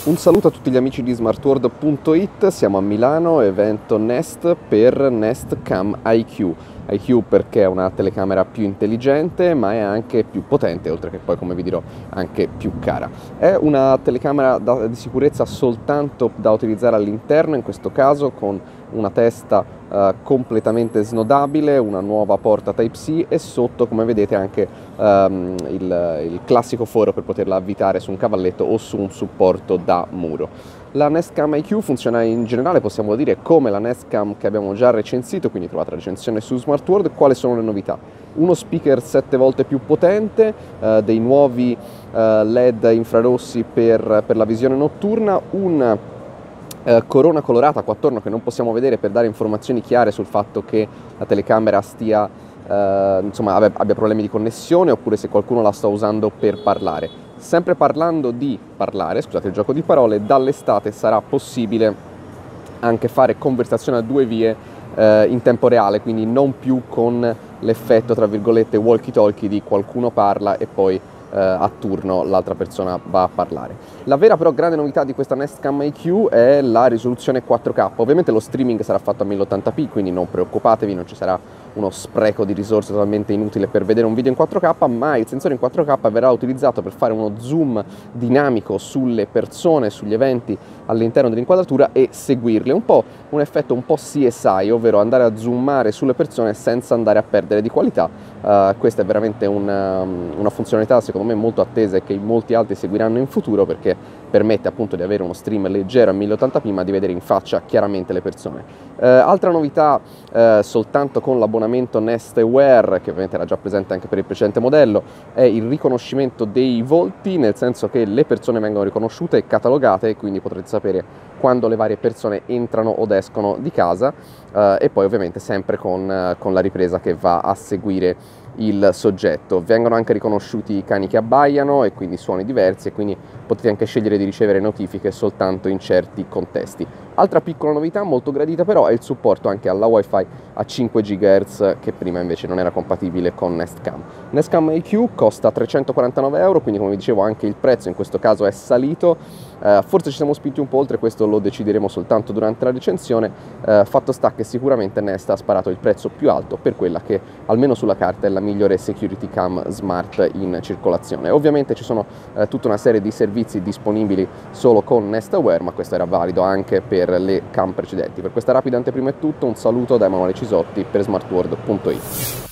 Un saluto a tutti gli amici di smartworld.it, siamo a Milano, evento Nest per Nest Cam IQ. IQ perché è una telecamera più intelligente ma è anche più potente, oltre che poi, come vi dirò, anche più cara. È una telecamera di sicurezza soltanto da utilizzare all'interno, in questo caso con una testa completamente snodabile, una nuova porta Type-C e sotto, come vedete, anche il classico foro per poterla avvitare su un cavalletto o su un supporto da muro. La Nest Cam IQ funziona in generale, possiamo dire, come la Nest Cam che abbiamo già recensito, quindi trovate la recensione su Smartworld. Quali sono le novità? Uno speaker 7 volte più potente, dei nuovi LED infrarossi per la visione notturna, un corona colorata qua attorno che non possiamo vedere per dare informazioni chiare sul fatto che la telecamera stia abbia problemi di connessione oppure se qualcuno la sta usando per parlare. Sempre parlando di parlare, scusate il gioco di parole, dall'estate sarà possibile anche fare conversazione a due vie in tempo reale, quindi non più con l'effetto, tra virgolette, walkie-talkie di qualcuno parla e poi a turno l'altra persona va a parlare. La vera però grande novità di questa Nest Cam IQ è la risoluzione 4K. Ovviamente lo streaming sarà fatto a 1080p, quindi non preoccupatevi, non ci sarà uno spreco di risorse totalmente inutile per vedere un video in 4K, ma il sensore in 4K verrà utilizzato per fare uno zoom dinamico sulle persone, sugli eventi all'interno dell'inquadratura e seguirle. Un po' un effetto un po' CSI, ovvero andare a zoomare sulle persone senza andare a perdere di qualità. Questa è veramente una funzionalità secondo me molto attesa e che molti altri seguiranno in futuro, perché permette appunto di avere uno stream leggero a 1080p ma di vedere in faccia chiaramente le persone. Altra novità, soltanto con l'abbonamento Nest Aware, che ovviamente era già presente anche per il precedente modello, è il riconoscimento dei volti, nel senso che le persone vengono riconosciute e catalogate, quindi potrete sapere quando le varie persone entrano o escono di casa, e poi ovviamente sempre con la ripresa che va a seguire il soggetto. Vengono anche riconosciuti i cani che abbaiano e quindi suoni diversi, e quindi potete anche scegliere di ricevere notifiche soltanto in certi contesti. Altra piccola novità molto gradita però è il supporto anche alla Wi-Fi a 5 GHz, che prima invece non era compatibile con Nest Cam. Nest Cam IQ costa 349 euro, quindi come vi dicevo anche il prezzo in questo caso è salito. Forse ci siamo spinti un po' oltre, questo lo decideremo soltanto durante la recensione. Fatto sta che sicuramente Nest ha sparato il prezzo più alto per quella che almeno sulla carta è la migliore security cam smart in circolazione. Ovviamente ci sono tutta una serie di servizi disponibili solo con Nest Aware, ma questo era valido anche per le cam precedenti. Per questa rapida anteprima è tutto, un saluto da Emanuele Cisotti per smartworld.it.